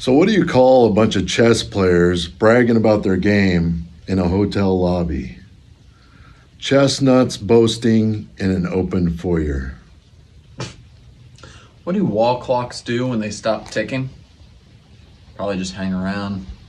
So, what do you call a bunch of chess players bragging about their game in a hotel lobby? Chestnuts boasting in an open foyer. What do wall clocks do when they stop ticking? Probably just hang around.